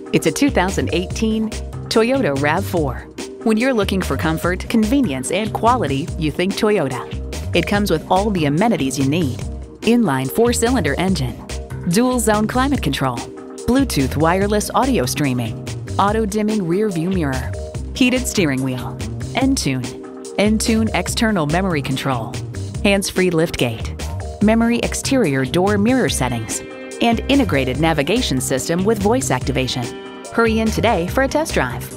It's a 2018 Toyota RAV4. When you're looking for comfort, convenience, and quality, you think Toyota. It comes with all the amenities you need. Inline 4-cylinder engine, dual-zone climate control, Bluetooth wireless audio streaming, auto-dimming rear-view mirror, heated steering wheel, Entune external memory control, hands-free liftgate, memory exterior door mirror settings, and integrated navigation system with voice activation. Hurry in today for a test drive.